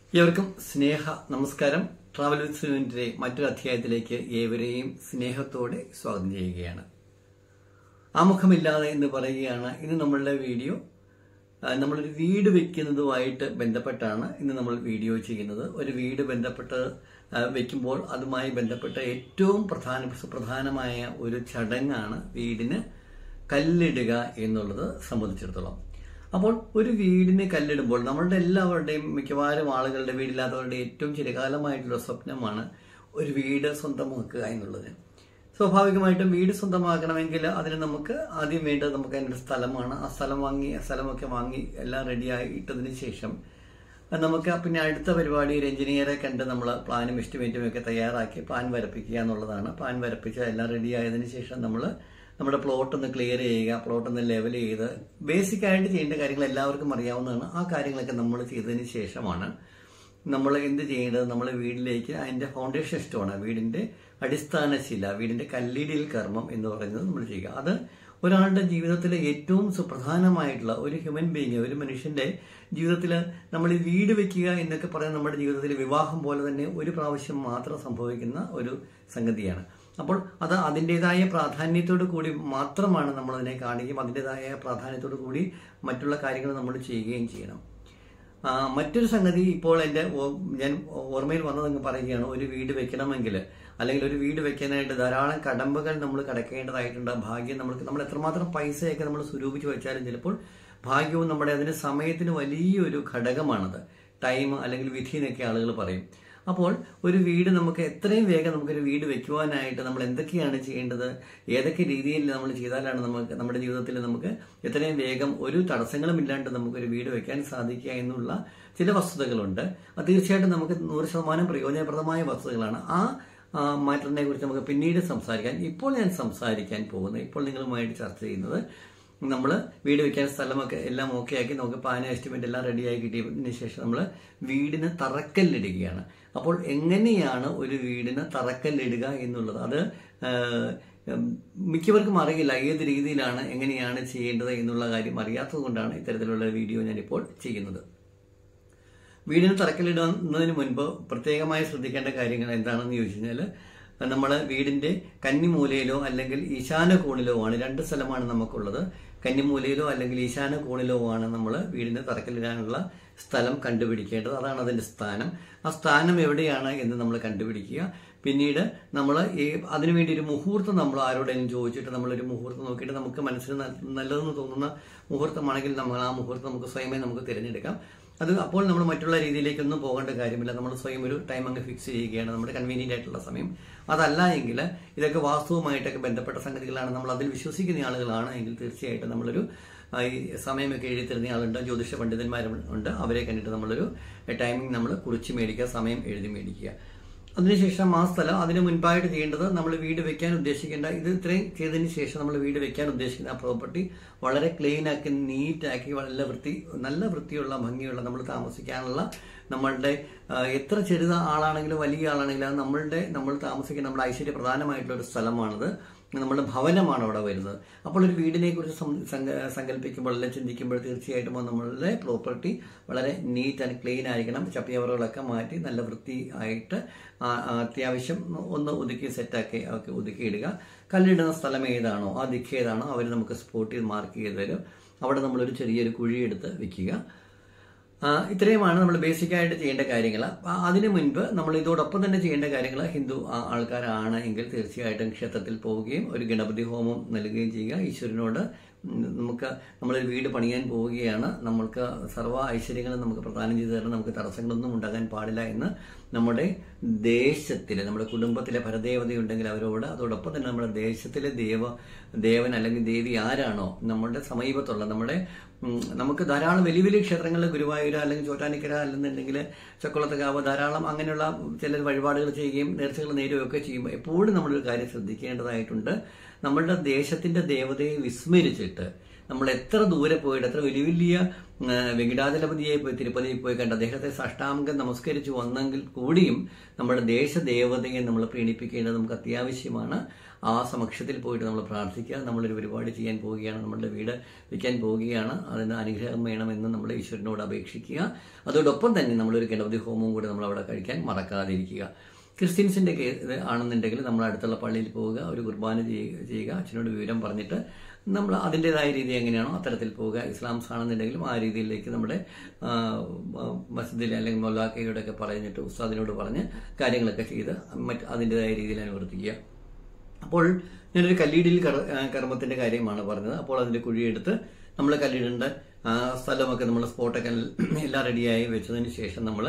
ഏവർക്കും സ്നേഹ നമസ്കാരം. Travel with സുനുവിന്റെ മറ്റൊരു അധ്യായത്തിലേക്ക് ഏവരെയും സ്നേഹത്തോടെ സ്വാഗതം ചെയ്യുകയാണ്. ആമുഖമില്ലാതെ എന്ന് പറയുകയാണ്. ഇന്ന് നമ്മളുടെ വീഡിയോ നമ്മളൊരു വീട് വെക്കുന്നതുമായിട്ട് ബന്ധപ്പെട്ടാണ് ഇന്ന് നമ്മൾ വീഡിയോ ചെയ്യുന്നത്. ഒരു വീട് ബന്ധപ്പെട്ട് വെക്കുമ്പോൾ അതുമായി ബന്ധപ്പെട്ട ഏറ്റവും പ്രധാനമായ ഒരു ചടങ്ങാണ് വീടിന് കല്ലിടുക എന്നുള്ളത് സംബന്ധിച്ചിടത്തോളം. അപ്പോൾ ഒരു വീടിന് കല്ലിടുമ്പോൾ നമ്മളുടെ എല്ലാവരുടെയും മിക്കവാറും ആളുകളുടെ വീടില്ലാത്തവരുടെ ഏറ്റവും ചിരകാലമായിട്ടുള്ള സ്വപ്നമാണ് ഒരു വീട് സ്വന്തമാക്കുക എന്നുള്ളത്. സ്വാഭാവികമായിട്ടും വീട് സ്വന്തമാക്കണമെങ്കിൽ അതിന് നമുക്ക് ആദ്യം വേണ്ടത് നമുക്ക് അതിൻ്റെ സ്ഥലമാണ്. ആ സ്ഥലമൊക്കെ വാങ്ങി എല്ലാം റെഡിയായിട്ടതിന് ശേഷം നമുക്ക് പിന്നെ അടുത്ത പരിപാടി ഒരു എഞ്ചിനീയറെ കണ്ട് നമ്മൾ പ്ലാനും എസ്റ്റിമേറ്റും ഒക്കെ തയ്യാറാക്കി പ്ലാൻ വരപ്പിക്കുക എന്നുള്ളതാണ്. പ്ലാൻ വരപ്പിച്ച് എല്ലാം റെഡിയായതിനു ശേഷം നമ്മുടെ പ്ലോട്ട് ഒന്ന് ക്ലിയർ ചെയ്യുക, പ്ലോട്ട് ഒന്ന് ലെവൽ ചെയ്ത് ബേസിക് ആയിട്ട് ചെയ്യേണ്ട കാര്യങ്ങൾ എല്ലാവർക്കും അറിയാവുന്നതാണ്. ആ കാര്യങ്ങളൊക്കെ നമ്മൾ ചെയ്തതിന് ശേഷമാണ് നമ്മൾ എന്ത് ചെയ്യേണ്ടത്, നമ്മൾ വീട്ടിലേക്ക് അതിന്റെ ഫൗണ്ടേഷൻ സ്റ്റോൺ, വീടിന്റെ അടിസ്ഥാന ശില, വീടിന്റെ കല്ലിടൽ കർമ്മം എന്ന് പറയുന്നത് നമ്മൾ ചെയ്യുക. അത് ഒരാളുടെ ജീവിതത്തിലെ ഏറ്റവും സുപ്രധാനമായിട്ടുള്ള ഒരു ഹ്യൂമൻ ബീയിങ്, ഒരു മനുഷ്യന്റെ ജീവിതത്തിൽ നമ്മൾ ഈ വീട് വെക്കുക എന്നൊക്കെ പറയുന്നത് നമ്മുടെ ജീവിതത്തിൽ വിവാഹം പോലെ തന്നെ ഒരു പ്രാവശ്യം മാത്രം സംഭവിക്കുന്ന ഒരു സംഗതിയാണ്. അപ്പോൾ അത് അതിൻ്റെതായ പ്രാധാന്യത്തോടു കൂടി മാത്രമാണ് നമ്മൾ അതിനെ കാണുകയും അതിൻ്റെതായ പ്രാധാന്യത്തോടു കൂടി മറ്റുള്ള കാര്യങ്ങൾ നമ്മൾ ചെയ്യുകയും ചെയ്യണം. മറ്റൊരു സംഗതി ഇപ്പോൾ ഞാൻ ഓർമ്മയിൽ വന്നതെന്ന് പറയുകയാണ്. ഒരു വീട് വെക്കണമെങ്കിൽ അല്ലെങ്കിൽ ഒരു വീട് വെക്കാനായിട്ട് ധാരാളം കടമ്പകൾ നമ്മൾ കടക്കേണ്ടതായിട്ടുണ്ട്. ഭാഗ്യം നമ്മൾ എത്രമാത്രം പൈസയൊക്കെ നമ്മൾ സ്വരൂപിച്ച് വെച്ചാലും ചിലപ്പോൾ ഭാഗ്യവും നമ്മുടെ അതിന് സമയത്തിന് വലിയൊരു ഘടകമാണത്. ടൈം അല്ലെങ്കിൽ വിധി എന്നൊക്കെ ആളുകൾ പറയും. അപ്പോൾ ഒരു വീട് നമുക്ക് എത്രയും വേഗം നമുക്കൊരു വീട് വെക്കുവാനായിട്ട് നമ്മൾ എന്തൊക്കെയാണ് ചെയ്യേണ്ടത്, ഏതൊക്കെ രീതിയിൽ നമ്മൾ ചെയ്താലാണ് നമുക്ക് നമ്മുടെ ജീവിതത്തിൽ നമുക്ക് എത്രയും വേഗം ഒരു തടസ്സങ്ങളും ഇല്ലാണ്ട് നമുക്കൊരു വീട് വെക്കാൻ സാധിക്കുക എന്നുള്ള ചില വസ്തുതകളുണ്ട്. അത് തീർച്ചയായിട്ടും നമുക്ക് 100% പ്രയോജനപ്രദമായ വസ്തുതകളാണ്. ആ മാറ്ററിനെ കുറിച്ച് നമുക്ക് പിന്നീട് സംസാരിക്കാൻ. ഇപ്പോൾ ഞാൻ സംസാരിക്കാൻ പോകുന്നത്, ഇപ്പോൾ നിങ്ങളുമായിട്ട് ചർച്ച ചെയ്യുന്നത്, നമ്മൾ വീട് വെക്കാൻ സ്ഥലമൊക്കെ എല്ലാം ഓക്കെ ആക്കി നമുക്ക് പ്ലാൻ എസ്റ്റിമേറ്റ് എല്ലാം റെഡിയായി കിട്ടിയതിന് ശേഷം നമ്മൾ വീടിന് തറക്കല്ലിടുകയാണ്. അപ്പോൾ എങ്ങനെയാണ് ഒരു വീടിന് തറക്കല്ലിടുക എന്നുള്ളത് അത് മിക്കവർക്കും അറിയില്ല. ഏത് രീതിയിലാണ് എങ്ങനെയാണ് ചെയ്യേണ്ടത് എന്നുള്ള കാര്യം അറിയാത്തത് കൊണ്ടാണ് ഇത്തരത്തിലുള്ള വീഡിയോ ഞാനിപ്പോൾ ചെയ്യുന്നത്. വീടിന് തറക്കല്ലിടുന്നതിന് മുൻപ് പ്രത്യേകമായി ശ്രദ്ധിക്കേണ്ട കാര്യങ്ങൾ എന്താണെന്ന് ചോദിച്ചു കഴിഞ്ഞാൽ, നമ്മൾ വീടിന്റെ കന്നിമൂലയിലോ അല്ലെങ്കിൽ ഈശാന കോണിലോ ആണ്, രണ്ട് സ്ഥലമാണ് നമുക്കുള്ളത്. കന്നിമൂലയിലോ അല്ലെങ്കിൽ ഈശാന കോണിലോ ആണ് നമ്മൾ വീടിന് തറക്കല്ലിടാനുള്ള സ്ഥലം കണ്ടുപിടിക്കേണ്ടത്. അതാണ് അതിന്റെ സ്ഥാനം. ആ സ്ഥാനം എവിടെയാണ് എന്ന് നമ്മൾ കണ്ടുപിടിക്കുക. പിന്നീട് നമ്മൾ അതിനുവേണ്ടി ഒരു മുഹൂർത്തം നമ്മൾ ആരോടെങ്കിലും ചോദിച്ചിട്ട് നമ്മളൊരു മുഹൂർത്തം നോക്കിയിട്ട് നമുക്ക് മനസ്സിന് നല്ലതെന്ന് തോന്നുന്ന മുഹൂർത്തമാണെങ്കിൽ നമ്മൾ ആ മുഹൂർത്തം നമുക്ക് സ്വയമേ നമുക്ക് തിരഞ്ഞെടുക്കാം. അപ്പോൾ നമ്മൾ മറ്റുള്ള രീതിയിലേക്കൊന്നും പോകേണ്ട കാര്യമില്ല. നമ്മൾ സ്വയം ഒരു ടൈം അങ്ങ് ഫിക്സ് ചെയ്യുകയാണ്, നമ്മുടെ കൺവീനിയന്റ് ആയിട്ടുള്ള സമയം. അതല്ല എങ്കിൽ ഇതൊക്കെ വാസ്തുവുമായിട്ടൊക്കെ ബന്ധപ്പെട്ട സംഗതികളാണ്, നമ്മൾ അതിൽ വിശ്വസിക്കുന്ന ആളുകളാണ് എങ്കിൽ തീർച്ചയായിട്ടും നമ്മളൊരു ഈ സമയമൊക്കെ എഴുതി തരുന്ന ആളുണ്ട്, ജ്യോതിഷ പണ്ഡിതന്മാരുണ്ട്. അവരെ കണ്ടിട്ട് നമ്മളൊരു ടൈമിംഗ് നമ്മൾ കുറിച്ച് മേടിക്കുക, സമയം എഴുതി മേടിക്കുക. അതിനുശേഷം ആ സ്ഥലം അതിന് മുൻപായിട്ട് ചെയ്യേണ്ടത്, നമ്മൾ വീട് വെക്കാൻ ഉദ്ദേശിക്കേണ്ട ഇത് ഇത്രയും ചെയ്തതിന് ശേഷം നമ്മൾ വീട് വെക്കാൻ ഉദ്ദേശിക്കുന്ന ആ പ്രോപ്പർട്ടി വളരെ ക്ലീൻ ആക്കി നീറ്റാക്കി നല്ല വൃത്തിയുള്ള ഭംഗിയുള്ള നമ്മൾ താമസിക്കാനുള്ള നമ്മളുടെ എത്ര ചെറുത ആളാണെങ്കിലും വലിയ ആളാണെങ്കിലും അത് നമ്മൾ താമസിക്കുന്ന നമ്മുടെ ഐശ്വര്യപ്രധാനമായിട്ടുള്ള ഒരു സ്ഥലമാണത്. നമ്മുടെ ഭവനമാണ് അവിടെ വരുന്നത്. അപ്പോൾ ഒരു വീടിനെ കുറിച്ച് സങ്കല്പിക്കുമ്പോൾ അല്ലെങ്കിൽ ചിന്തിക്കുമ്പോൾ തീർച്ചയായിട്ടും നമ്മളുടെ പ്രോപ്പർട്ടി വളരെ നീറ്റ് ആൻഡ് ക്ലീൻ ആയിരിക്കണം. ചപ്പിയവറുകളൊക്കെ മാറ്റി നല്ല വൃത്തി ആയിട്ട് അത്യാവശ്യം ഒന്ന് സെറ്റാക്കി ഒതുക്കിയിടുക. കല്ലിടുന്ന സ്ഥലം ഏതാണോ ആ ദിക്ക് ഏതാണോ അവർ നമുക്ക് സ്പോട്ടിൽ മാർക്ക് ചെയ്ത് തരും. അവിടെ നമ്മളൊരു ചെറിയൊരു കുഴിയെടുത്ത് വെക്കുക. ഇത്രയുമാണ് നമ്മൾ ബേസിക് ആയിട്ട് ചെയ്യേണ്ട കാര്യങ്ങൾ. അതിനു മുൻപ് നമ്മൾ ഇതോടൊപ്പം തന്നെ ചെയ്യേണ്ട കാര്യങ്ങൾ, ഹിന്ദു ആൾക്കാരാണ് എങ്കിൽ തീർച്ചയായിട്ടും ക്ഷേത്രത്തിൽ പോവുകയും ഒരു ഗണപതി ഹോമം നൽകുകയും ചെയ്യുക. ഈശ്വരനോട് നമ്മളൊരു വീട് പണിയാൻ പോവുകയാണ്, നമ്മൾക്ക് സർവ്വ ഐശ്വര്യങ്ങളും നമുക്ക് പ്രദാനം ചെയ്തു തരണം, നമുക്ക് തടസ്സങ്ങളൊന്നും ഉണ്ടാകാൻ പാടില്ല എന്ന് നമ്മുടെ ദേശത്തിലെ നമ്മുടെ കുടുംബത്തിലെ പരദേവതയുണ്ടെങ്കിൽ അവരോട്, അതോടൊപ്പം തന്നെ നമ്മുടെ ദേശത്തിലെ ദേവൻ അല്ലെങ്കിൽ ദേവി ആരാണോ നമ്മളുടെ സമീപത്തുള്ള നമുക്ക് ധാരാളം വലിയ വലിയ ക്ഷേത്രങ്ങളിൽ ഗുരുവായൂർ അല്ലെങ്കിൽ ചോറ്റാനിക്കര അല്ലെന്നുണ്ടെങ്കിൽ ചക്കുളത്തുകാവ് ധാരാളം അങ്ങനെയുള്ള ചില വഴിപാടുകൾ ചെയ്യുകയും നേർച്ചകൾ നേരുകയൊക്കെ ചെയ്യുമ്പോൾ എപ്പോഴും നമ്മളൊരു കാര്യം ശ്രദ്ധിക്കേണ്ടതായിട്ടുണ്ട്. നമ്മളുടെ ദേശത്തിന്റെ ദേവതയെ വിസ്മരിച്ചിട്ട് നമ്മൾ എത്ര ദൂരെ പോയിട്ട് എത്ര വലിയ വലിയ വെങ്കിടാചലപതിയെ പോയി തിരുപ്പതിയിൽ പോയി കണ്ട് അദ്ദേഹത്തെ സാഷ്ടാംഗം നമസ്കരിച്ചു വന്നെങ്കിൽ കൂടിയും നമ്മുടെ ദേശദേവതയെ നമ്മൾ പ്രീണിപ്പിക്കേണ്ടത് നമുക്ക് അത്യാവശ്യമാണ്. ആ സമക്ഷത്തിൽ പോയിട്ട് നമ്മൾ പ്രാർത്ഥിക്കുക. നമ്മളൊരു പരിപാടി ചെയ്യാൻ പോവുകയാണ്, നമ്മളുടെ വീട് വയ്ക്കാൻ പോവുകയാണ്, അതിന് അനുഗ്രഹം വേണമെന്ന് നമ്മൾ ഈശ്വരനോട് അപേക്ഷിക്കുക. അതോടൊപ്പം തന്നെ നമ്മളൊരു ഗണപതി ഹോമവും കൂടി നമ്മൾ അവിടെ കഴിക്കാൻ മറക്കാതിരിക്കുക. ക്രിസ്ത്യൻസിൻ്റെ ആണെന്നുണ്ടെങ്കിൽ നമ്മൾ അടുത്തുള്ള പള്ളിയിൽ പോവുക, ഒരു കുർബാന ചെയ്യുക, അച്ഛനോട് വിവരം പറഞ്ഞിട്ട് നമ്മൾ അതിൻ്റെതായ രീതി എങ്ങനെയാണോ അത്തരത്തിൽ പോവുക. ഇസ്ലാംസ് ആണെന്നുണ്ടെങ്കിലും ആ രീതിയിലേക്ക് നമ്മുടെ മസ്ജിദിൽ അല്ലെങ്കിൽ മൊല്ലാക്കയോടൊക്കെ പറഞ്ഞിട്ട് ഉസ്താദിനോട് പറഞ്ഞ് കാര്യങ്ങളൊക്കെ ചെയ്ത് അതിൻ്റെതായ രീതിയിൽ അനുവർത്തിക്കുക. അപ്പോൾ ഞാനൊരു കല്ലിടൽ കർമ്മത്തിന്റെ കാര്യമാണ് പറഞ്ഞത്. അപ്പോൾ അതിന്റെ കുഴിയെടുത്ത് നമ്മൾ കല്ലിടേണ്ട സ്ഥലമൊക്കെ നമ്മൾ സ്പോട്ടൊക്കെ എല്ലാം റെഡിയായി വെച്ചതിന് ശേഷം നമ്മൾ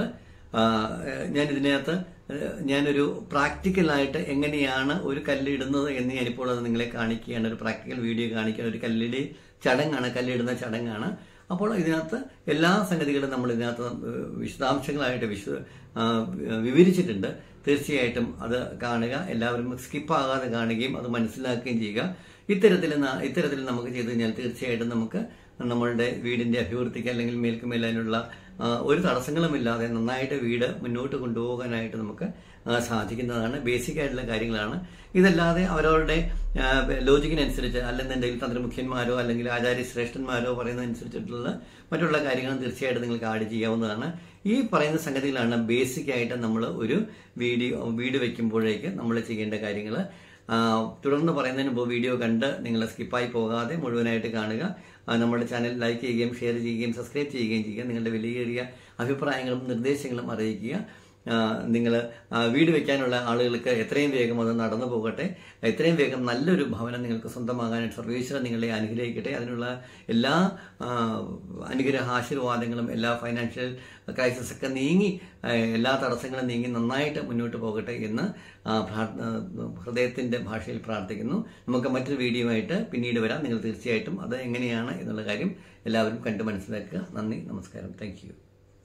ഞാനൊരു പ്രാക്ടിക്കലായിട്ട് എങ്ങനെയാണ് ഒരു കല്ലിടുന്നത് എന്ന് ഞാനിപ്പോൾ അത് നിങ്ങളെ കാണിക്കുകയാണ്. ഒരു പ്രാക്ടിക്കൽ വീഡിയോ കാണിക്കുകയാണ്. ഒരു കല്ലിടി ചടങ്ങാണ്, കല്ലിടുന്ന ചടങ്ങാണ്. അപ്പോൾ ഇതിനകത്ത് എല്ലാ സംഗതികളും നമ്മൾ ഇതിനകത്ത് വിശദാംശങ്ങളായിട്ട് വിവരിച്ചിട്ടുണ്ട്. തീർച്ചയായിട്ടും അത് കാണുക, എല്ലാവരും സ്കിപ്പാകാതെ കാണുകയും അത് മനസ്സിലാക്കുകയും ചെയ്യുക. ഇത്തരത്തിൽ നമുക്ക് ചെയ്തു കഴിഞ്ഞാൽ തീർച്ചയായിട്ടും നമുക്ക് നമ്മളുടെ വീടിന്റെ അഭിവൃദ്ധിക്ക് അല്ലെങ്കിൽ മേൽക്കുമേലാനുള്ള ഒരു തടസ്സങ്ങളുമില്ലാതെ നന്നായിട്ട് വീട് മുന്നോട്ട് കൊണ്ടുപോകാനായിട്ട് നമുക്ക് സാധിക്കുന്നതാണ്. ബേസിക് ആയിട്ടുള്ള കാര്യങ്ങളാണ്. ഇതല്ലാതെ അവരവരുടെ ലോജിക്കിനനുസരിച്ച് അല്ലെന്നുണ്ടെങ്കിൽ തന്ത്രമുഖ്യന്മാരോ അല്ലെങ്കിൽ ആചാര്യശ്രേഷ്ഠന്മാരോ പറയുന്നതനുസരിച്ചിട്ടുള്ള മറ്റുള്ള കാര്യങ്ങളും തീർച്ചയായിട്ടും നിങ്ങൾക്ക് ആഡ് ചെയ്യാവുന്നതാണ്. ഈ പറയുന്ന സംഗതികളാണ് ബേസിക് ആയിട്ട് നമ്മൾ ഒരു വീട് വയ്ക്കുമ്പോഴേക്ക് നമ്മൾ ചെയ്യേണ്ട കാര്യങ്ങൾ. തുടർന്ന് പറയുന്നതിന് മുമ്പ് വീഡിയോ കണ്ട് നിങ്ങൾ സ്കിപ്പായി പോകാതെ മുഴുവനായിട്ട് കാണുക. നമ്മുടെ ചാനൽ ലൈക്ക് ചെയ്യുകയും ഷെയർ ചെയ്യുകയും സബ്സ്ക്രൈബ് ചെയ്യുകയും ചെയ്യുക. നിങ്ങളുടെ വിലയേറിയ അഭിപ്രായങ്ങളും നിർദ്ദേശങ്ങളും അറിയിക്കുക. നിങ്ങൾ വീട് വെക്കാനുള്ള ആളുകൾക്ക് എത്രയും വേഗം അത് നടന്നു പോകട്ടെ. എത്രയും വേഗം നല്ലൊരു ഭവനം നിങ്ങൾക്ക് സ്വന്തമാകാനായിട്ട് സർവേശ്വരൻ നിങ്ങളെ അനുഗ്രഹിക്കട്ടെ. അതിനുള്ള എല്ലാ ആശീർവാദങ്ങളും എല്ലാ ഫൈനാൻഷ്യൽ ക്രൈസിസ് ഒക്കെ നീങ്ങി എല്ലാ തടസ്സങ്ങളും നീങ്ങി നന്നായിട്ട് മുന്നോട്ട് പോകട്ടെ എന്ന് ഹൃദയത്തിന്റെ ഭാഷയിൽ പ്രാർത്ഥിക്കുന്നു. നമുക്ക് മറ്റൊരു വീഡിയോ ആയിട്ട് പിന്നീട് വരാം. നിങ്ങൾ തീർച്ചയായിട്ടും അത് എങ്ങനെയാണ് എന്നുള്ള കാര്യം എല്ലാവരും കണ്ട് മനസ്സിലാക്കുക. നന്ദി, നമസ്കാരം, താങ്ക് യു.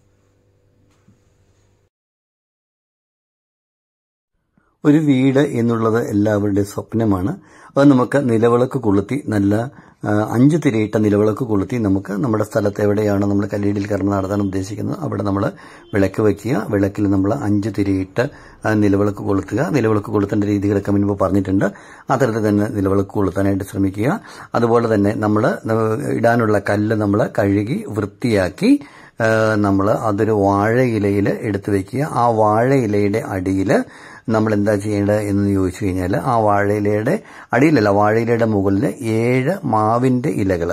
ഒരു വീട് എന്നുള്ളത് എല്ലാവരുടെയും സ്വപ്നമാണ്. അത് നമുക്ക് നിലവിളക്ക് കൊളുത്തി നല്ല 5 തിരിയിട്ട നിലവിളക്ക് കൊളുത്തി നമുക്ക് നമ്മുടെ സ്ഥലത്ത് എവിടെയാണോ നമ്മൾ കല്ലിടൽ കർമ്മം നടത്താൻ ഉദ്ദേശിക്കുന്നത് അവിടെ നമ്മൾ വിളക്ക് വയ്ക്കുക. വിളക്കിൽ നമ്മൾ 5 തിരിയിട്ട് നിലവിളക്ക് കൊളുത്തുക. നിലവിളക്ക് കൊളുത്തേണ്ട രീതികളൊക്കെ മുൻപ് പറഞ്ഞിട്ടുണ്ട്. അത്തരത്തിൽ തന്നെ നിലവിളക്ക് കൊളുത്താനായിട്ട് ശ്രമിക്കുക. അതുപോലെ തന്നെ നമ്മൾ ഇടാനുള്ള കല്ല് നമ്മൾ കഴുകി വൃത്തിയാക്കി നമ്മൾ അതൊരു വാഴയിലയിൽ എടുത്തു വെക്കുക. ആ വാഴയിലയുടെ അടിയിൽ നമ്മൾ എന്താ ചെയ്യേണ്ടത് എന്ന് ചോദിച്ചു കഴിഞ്ഞാൽ ആ വാഴയിലയുടെ അടിയിലല്ല, വാഴയിലയുടെ മുകളിൽ 7 മാവിന്റെ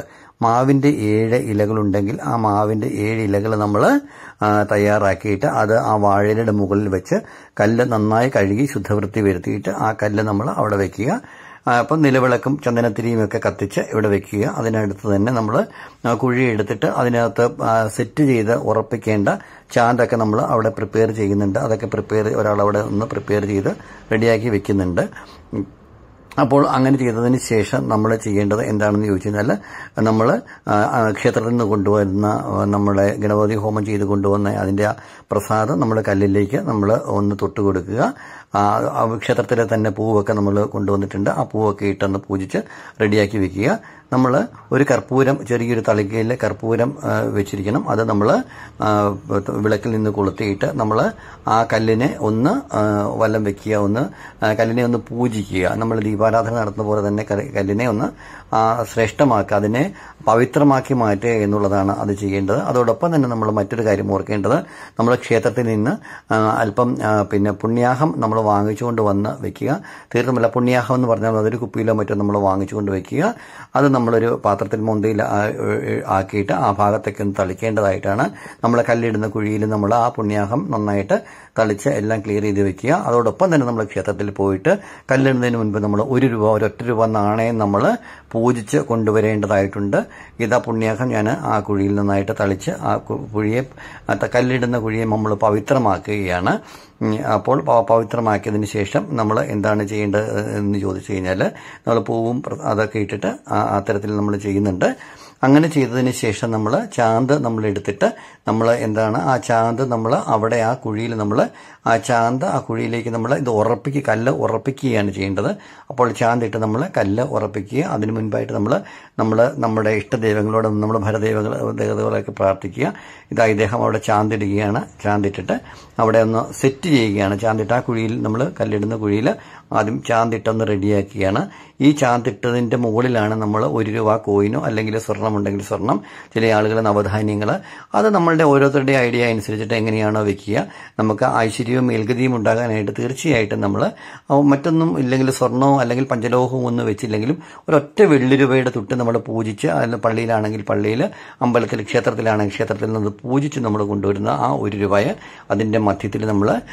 ഇലകളുണ്ടെങ്കിൽ ആ മാവിന്റെ 7 ഇലകൾ നമ്മൾ തയ്യാറാക്കിയിട്ട് അത് ആ വാഴയിലയുടെ മുകളിൽ വെച്ച് കല്ല് നന്നായി കഴുകി ശുദ്ധവൃത്തി വരുത്തിയിട്ട് ആ കല്ല് നമ്മൾ അവിടെ വെക്കുക. അപ്പം നിലവിളക്കും ചന്ദനത്തിരിയും ഒക്കെ കത്തിച്ച് ഇവിടെ വെക്കുക. അതിനടുത്ത് തന്നെ നമ്മൾ കുഴി എടുത്തിട്ട് അതിനകത്ത് സെറ്റ് ചെയ്ത് ഉറപ്പിക്കേണ്ട ചാന്തൊക്കെ നമ്മൾ അവിടെ പ്രിപ്പയർ ചെയ്യുന്നുണ്ട്. അതൊക്കെ ഒരാളവിടെ ഒന്ന് പ്രിപ്പയർ ചെയ്ത് റെഡിയാക്കി വെക്കുന്നുണ്ട്. അപ്പോൾ അങ്ങനെ ചെയ്തതിന് ശേഷം നമ്മൾ ചെയ്യേണ്ടത് എന്താണെന്ന് ചോദിച്ചു കഴിഞ്ഞാൽ നമ്മൾ ക്ഷേത്രത്തിൽ നിന്ന് കൊണ്ടുവരുന്ന നമ്മുടെ ഗണപതി ഹോമം ചെയ്ത് കൊണ്ടുവന്ന അതിന്റെ പ്രസാദം നമ്മുടെ കല്ലിലേക്ക് നമ്മൾ ഒന്ന് തൊട്ട് കൊടുക്കുക. ക്ഷേത്രത്തിലെ തന്നെ പൂവൊക്കെ നമ്മൾ കൊണ്ടുവന്നിട്ടുണ്ട്. ആ പൂവൊക്കെ ഇട്ടൊന്ന് പൂജിച്ച് റെഡിയാക്കി വെക്കുക. നമ്മൾ ഒരു കർപ്പൂരം, ചെറിയൊരു തളികയിൽ കർപ്പൂരം വെച്ചിരിക്കണം. അത് നമ്മൾ വിളക്കിൽ നിന്ന് കൊളുത്തിയിട്ട് നമ്മൾ ആ കല്ലിനെ ഒന്ന് വലം വെക്കുക, കല്ലിനെ ഒന്ന് പൂജിക്കുക. നമ്മൾ ദീപാരാധന നടത്തുന്ന പോലെ തന്നെ കല്ലിനെ ഒന്ന് ശ്രേഷ്ഠമാക്കുക, അതിനെ പവിത്രമാക്കി മാറ്റുക എന്നുള്ളതാണ് അത് ചെയ്യേണ്ടത്. അതോടൊപ്പം തന്നെ നമ്മൾ മറ്റൊരു കാര്യം ഓർക്കേണ്ടത്, നമ്മൾ ക്ഷേത്രത്തിൽ നിന്ന് അല്പം പുണ്യാഹം നമ്മൾ വാങ്ങിച്ചുകൊണ്ട് വന്ന് വെക്കുക. തീർത്തുമല്ല, പുണ്യാഹം എന്ന് പറഞ്ഞാൽ അതൊരു കുപ്പിയിലോ മറ്റോ നമ്മൾ വാങ്ങിച്ചുകൊണ്ട് വെക്കുക. അത് നമ്മളൊരു പാത്രത്തിൽ മൊന്തയിൽ ആക്കിയിട്ട് ആ ഭാഗത്തേക്ക് ഒന്ന് തളിക്കേണ്ടതായിട്ടാണ്. നമ്മൾ കല്ലിടുന്ന കുഴിയിൽ നമ്മൾ ആ പുണ്യാഹം നന്നായിട്ട് തളിച്ച് എല്ലാം ക്ലിയർ ചെയ്ത് വെക്കുക. അതോടൊപ്പം തന്നെ നമ്മൾ ക്ഷേത്രത്തിൽ പോയിട്ട് കല്ലിടുന്നതിന് മുൻപ് നമ്മൾ ഒരൊറ്റ രൂപ നാണയം നമ്മൾ പൂജിച്ച് കൊണ്ടുവരേണ്ടതായിട്ടുണ്ട്. ഇതാ പുണ്യാഹം ഞാൻ ആ കുഴിയിൽ നന്നായിട്ട് തളിച്ച് ആ കല്ലിടുന്ന കുഴിയെ നമ്മൾ പവിത്രമാക്കുകയാണ്. അപ്പോൾ പവിത്രമാക്കിയതിന് ശേഷം നമ്മൾ എന്താണ് ചെയ്യേണ്ടത് എന്ന് ചോദിച്ചു കഴിഞ്ഞാൽ നമ്മൾ പൂവും അതൊക്കെ ഇട്ടിട്ട് അത്തരത്തിൽ നമ്മൾ ചെയ്യുന്നുണ്ട്. അങ്ങനെ ചെയ്തതിന് ശേഷം നമ്മൾ ചാന്ത് നമ്മൾ എടുത്തിട്ട് നമ്മൾ എന്താണ് ആ ചാന്ത് നമ്മൾ അവിടെ ആ കുഴിയിൽ നമ്മൾ ആ ചാന്ത് ആ കുഴിയിലേക്ക് നമ്മൾ ഇത് കല്ല് ഉറപ്പിക്കുകയാണ് ചെയ്യേണ്ടത്. അപ്പോൾ ചാന്തിട്ട് നമ്മൾ കല്ല് ഉറപ്പിക്കുക. അതിനു മുൻപായിട്ട് നമ്മൾ നമ്മുടെ ഇഷ്ടദൈവങ്ങളോട് നമ്മൾ ദേവതകളൊക്കെ പ്രാർത്ഥിക്കുക. ഇദ്ദേഹം അവിടെ ചാന്തിടുകയാണ്. ചാന്തിട്ടിട്ട് അവിടെ ഒന്ന് സെറ്റ് ചെയ്യുകയാണ്. ചാന്തിട്ട് ആ കുഴിയിൽ നമ്മൾ കല്ലിടുന്ന കുഴിയിൽ ആദ്യം ചാന്തിട്ടൊന്ന് റെഡിയാക്കുകയാണ്. ഈ ചാന്തിട്ടതിന്റെ മുകളിലാണ് നമ്മൾ 1 രൂപ കോയിനോ അല്ലെങ്കിൽ സ്വർണം ഉണ്ടെങ്കിൽ സ്വർണം, ചില ആളുകൾ നവധാന്യങ്ങൾ, അത് നമ്മളുടെ ഓരോരുത്തരുടെ ഐഡിയ അനുസരിച്ചിട്ട് എങ്ങനെയാണോ വെക്കുക. നമുക്ക് ഐശ്വര്യവും മേൽഗതിയും ഉണ്ടാകാനായിട്ട് തീർച്ചയായിട്ടും നമ്മൾ മറ്റൊന്നും ഇല്ലെങ്കിൽ സ്വർണമോ അല്ലെങ്കിൽ പഞ്ചലോഹവും ഒന്നും വെച്ചില്ലെങ്കിലും ഒരൊറ്റ വെള്ളി രൂപയുടെ തുട്ട് നമ്മൾ പൂജിച്ച്, അതിൽ പള്ളിയിലാണെങ്കിൽ പള്ളിയിൽ, അമ്പലത്തിൽ ക്ഷേത്രത്തിലാണെങ്കിൽ ക്ഷേത്രത്തിൽ നിന്ന് പൂജിച്ച് നമ്മൾ കൊണ്ടുവരുന്ന ആ 1 രൂപയെ അതിന്റെ മധ്യത്തിൽ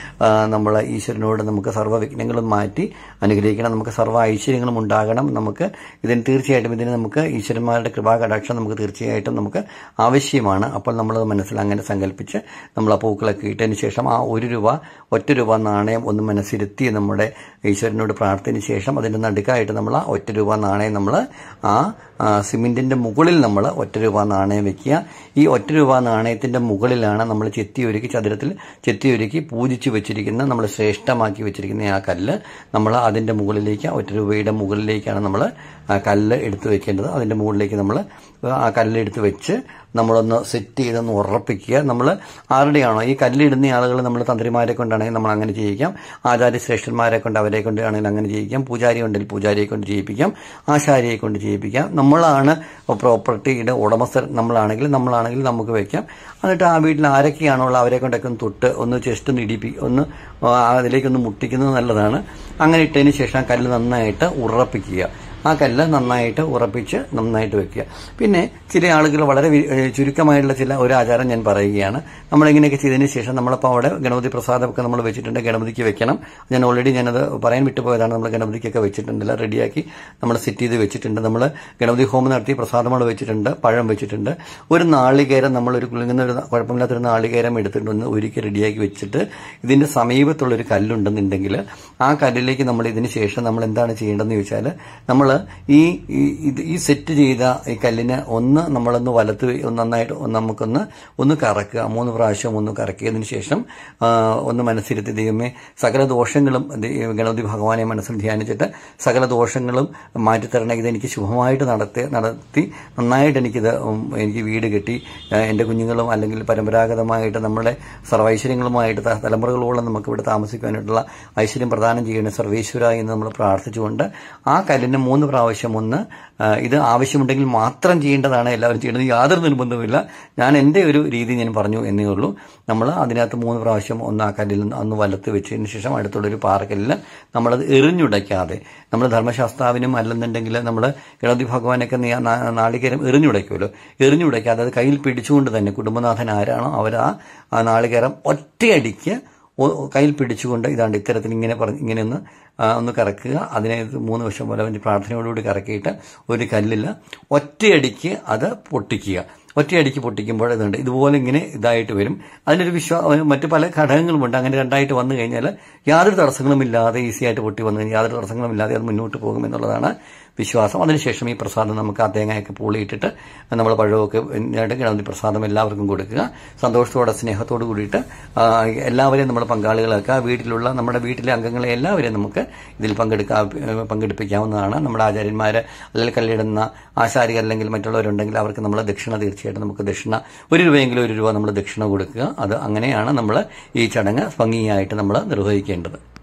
നമ്മൾ ഈശ്വരനോട് നമുക്ക് സർവ്വവിഘ്നങ്ങളും മാറ്റി അനുഗ്രഹിക്കണം. നമുക്ക് സർവ്വ ഐശ്വര്യങ്ങളും ഉണ്ടാകണം. നമുക്ക് തീർച്ചയായിട്ടും നമുക്ക് ഈശ്വരന്മാരുടെ കൃപാകടാക്ഷം നമുക്ക് തീർച്ചയായിട്ടും നമുക്ക് ആവശ്യമാണ്. അപ്പോൾ നമ്മളത് മനസ്സിൽ അങ്ങനെ സങ്കല്പിച്ച് നമ്മൾ ആ പൂക്കളൊക്കെ ഇട്ടതിന് ശേഷം ആ 1 രൂപ ഒറ്റ രൂപ നാണയം ഒന്ന് മനസ്സിരുത്തി നമ്മുടെ ഈശ്വരനോട് പ്രാർത്ഥിച്ചതിന് ശേഷം അതിന്റെ നടുക്കായിട്ട് നമ്മൾ ആ 1 രൂപ നാണയം നമ്മൾ ആ സിമെന്റിന്റെ മുകളിൽ നമ്മൾ 1 രൂപ നാണയം വെക്കുക. ഈ 1 രൂപ നാണയത്തിന്റെ മുകളിലാണ് നമ്മൾ ചതുരത്തിൽ ചെത്തിയൊരുക്കി പൂജിച്ചു വെച്ചിരിക്കുന്ന, നമ്മൾ ശ്രേഷ്ഠമാക്കി വെച്ചിരിക്കുന്ന ആ കല്ല് നമ്മൾ അതിന്റെ മുകളിലേക്ക് 1 രൂപയുടെ മുകളിലേക്കാണ് നമ്മൾ ആ കല്ല് എടുത്തു വെക്കേണ്ടത്. അതിന്റെ മുകളിലേക്ക് നമ്മൾ ആ കല്ലെടുത്ത് വെച്ച് നമ്മളൊന്ന് സെറ്റ് ചെയ്തൊന്ന് ഉറപ്പിക്കുക. നമ്മൾ ആരുടെയാണോ ഈ കല്ലിടുന്ന ആളുകൾ, നമ്മൾ തന്ത്രിമാരെ കൊണ്ടാണെങ്കിൽ നമ്മൾ അങ്ങനെ ചെയ്യിക്കാം, ആചാര്യ ശ്രേഷ്ഠന്മാരെ കൊണ്ട് അവരെ കൊണ്ടാണെങ്കിൽ അങ്ങനെ ചെയ്യിക്കാം, പൂജാരി ഉണ്ടെങ്കിൽ പൂജാരിയെ കൊണ്ട് ചെയ്യിപ്പിക്കാം, ആശാരിയെ കൊണ്ട് ചെയ്യിപ്പിക്കാം. നമ്മളാണ് പ്രോപ്പർട്ടിയുടെ ഉടമസ്ഥർ, നമ്മളാണെങ്കിൽ നമുക്ക് വയ്ക്കാം. എന്നിട്ട് ആ വീട്ടിൽ ആരൊക്കെയാണോ ഉള്ളത് അവരെ കൊണ്ടൊക്കെ ഒന്ന് തൊട്ട് ഒന്ന് ചെസ്റ്റ് ഒന്ന് അതിലേക്കൊന്ന് മുട്ടിക്കുന്നത് നല്ലതാണ്. അങ്ങനെ ഇട്ടതിന് ശേഷം കല്ല് നന്നായിട്ട് ഉറപ്പിക്കുക. ആ കല്ല് നന്നായിട്ട് ഉറപ്പിച്ച് നന്നായിട്ട് വെക്കുക. പിന്നെ ചില ആളുകൾ വളരെ ചുരുക്കമായിട്ടുള്ള ഒരു ആചാരം ഞാൻ പറയുകയാണ്. നമ്മളിങ്ങനെയൊക്കെ ചെയ്തതിന് ശേഷം നമ്മളിപ്പോൾ അവിടെ ഗണപതി പ്രസാദമൊക്കെ നമ്മൾ വെച്ചിട്ടുണ്ട്, ഗണപതിക്ക് വെക്കണം. ഞാൻ ഓൾറെഡി ഞാനത് പറയാൻ വിട്ടുപോയതാണ്. നമ്മൾ ഗണപതിക്കൊക്കെ വെച്ചിട്ടുണ്ടല്ല, റെഡിയാക്കി നമ്മൾ സെറ്റ് ചെയ്ത് വെച്ചിട്ടുണ്ട്. നമ്മൾ ഗണപതി ഹോമം നടത്തി പ്രസാദങ്ങൾ വെച്ചിട്ടുണ്ട്, പഴം വെച്ചിട്ടുണ്ട്. ഒരു നാളികേരം നമ്മളൊരു കുലുങ്ങുന്ന ഒരു കുഴപ്പമില്ലാത്തൊരു നാളികേരം എടുത്തിട്ട് ഒന്ന് ഒരുക്കി റെഡിയാക്കി വെച്ചിട്ട് ഇതിന്റെ സമീപത്തുള്ളൊരു കല്ലുണ്ടെന്നുണ്ടെങ്കിൽ ആ കല്ലിലേക്ക് നമ്മൾ ഇതിന് ശേഷം നമ്മൾ എന്താണ് ചെയ്യേണ്ടതെന്ന് ചോദിച്ചാൽ, നമ്മൾ ഈ സെറ്റ് ചെയ്ത ഈ കല്ലിനെ നമ്മളൊന്ന് വലത്ത് നന്നായിട്ട് നമുക്കൊന്ന് കറക്കുക. 3 പ്രാവശ്യം ഒന്ന് കറക്കിയതിനു ശേഷം ഒന്ന് മനസ്സിരുത്തി, ദൈവമേ സകല ദോഷങ്ങളും ഗണപതി ഭഗവാനെ മനസ്സിൽ ധ്യാനിച്ചിട്ട് സകല ദോഷങ്ങളും മാറ്റിത്തരണം, ഇതെനിക്ക് ശുഭമായിട്ട് നടത്തി നന്നായിട്ട് എനിക്ക് വീട് കെട്ടി എന്റെ കുഞ്ഞുങ്ങളും അല്ലെങ്കിൽ പരമ്പരാഗതമായിട്ട് നമ്മുടെ സർവൈശ്വര്യങ്ങളുമായിട്ട് തലമുറകളോളം നമുക്ക് ഇവിടെ താമസിക്കാനായിട്ടുള്ള ഐശ്വര്യം പ്രദാനം ചെയ്യുന്ന സർവേശ്വര എന്ന് നമ്മൾ പ്രാർത്ഥിച്ചുകൊണ്ട് ആ കല്ലിന് 3 പ്രാവശ്യം ഇത് ആവശ്യമുണ്ടെങ്കിൽ മാത്രം ചെയ്യേണ്ടതാണ്, എല്ലാവരും ചെയ്യേണ്ടത് യാതൊരു നിർബന്ധവുമില്ല. ഞാൻ എന്റെ ഒരു രീതി ഞാൻ പറഞ്ഞു എന്നേ ഉള്ളൂ. നമ്മൾ അതിനകത്ത് 3 പ്രാവശ്യം ആ കല്ലിൽ ഒന്ന് വലത്ത് വെച്ചതിന് ശേഷം അടുത്തുള്ളൊരു പാറക്കല്ലിൽ നമ്മളത് എറിഞ്ഞുടയ്ക്കാതെ, നമ്മൾ ധർമ്മശാസ്താവിനും അല്ലെന്നുണ്ടെങ്കിൽ നമ്മൾ ഗണപതി ഭഗവാനൊക്കെ നാളികേരം എറിഞ്ഞുടയ്ക്കാതെ അത് കയ്യിൽ പിടിച്ചുകൊണ്ട് തന്നെ കുടുംബനാഥൻ ആരാണോ അവർ ആ നാളികേരം ഒറ്റയടിക്ക് കയ്യിൽ പിടിച്ചുകൊണ്ട് ഇതാണ്ട് ഇത്തരത്തിൽ ഇങ്ങനെ ഒന്ന് കറക്കുക. അതിനെ 3 വർഷം പോലെ പ്രാർത്ഥനയോടുകൂടി കറക്കിയിട്ട് ഒരു കല്ലിൽ ഒറ്റയടിക്ക് അത് പൊട്ടിക്കുക. ഒറ്റയടിക്ക് പൊട്ടിക്കുമ്പോൾ ഇതുപോലെ ഇതായിട്ട് വരും. അതിനൊരു മറ്റു പല ഘടകങ്ങളുമുണ്ട്. അങ്ങനെ രണ്ടായിട്ട് വന്നു കഴിഞ്ഞാൽ യാതൊരു തടസ്സങ്ങളും ഇല്ലാതെ ഈസിയായിട്ട് പൊട്ടി വന്നു കഴിഞ്ഞാൽ യാതൊരു തടസ്സങ്ങളും ഇല്ലാതെ അത് മുന്നോട്ട് പോകും എന്നുള്ളതാണ് വിശ്വാസം. അതിനുശേഷം ഈ പ്രസാദം നമുക്ക് ആ തേങ്ങയൊക്കെ പൂളിയിട്ടിട്ട് നമ്മൾ പഴമൊക്കെ ഗണപതി പ്രസാദം എല്ലാവർക്കും കൊടുക്കുക. സന്തോഷത്തോടെ സ്നേഹത്തോടു കൂടിയിട്ട് എല്ലാവരെയും നമ്മൾ പങ്കാളികളാക്കുക. നമ്മുടെ വീട്ടിലെ അംഗങ്ങളെ എല്ലാവരെയും നമുക്ക് ഇതിൽ പങ്കെടുപ്പിക്കാവുന്നതാണ്. നമ്മുടെ ആചാര്യന്മാര് അല്ലെങ്കിൽ കല്ലിടുന്ന ആശാരികൾ അല്ലെങ്കിൽ മറ്റുള്ളവരുണ്ടെങ്കിൽ അവർക്ക് നമ്മൾ ദക്ഷിണ തീർച്ചയായിട്ടും നമുക്ക് ദക്ഷിണ 1 രൂപയെങ്കിലും 1 രൂപ നമ്മൾ ദക്ഷിണ കൊടുക്കുക. അത് അങ്ങനെയാണ് നമ്മൾ ഈ ചടങ്ങ് ഭംഗിയായിട്ട് നമ്മൾ നിർവഹിക്കേണ്ടത്.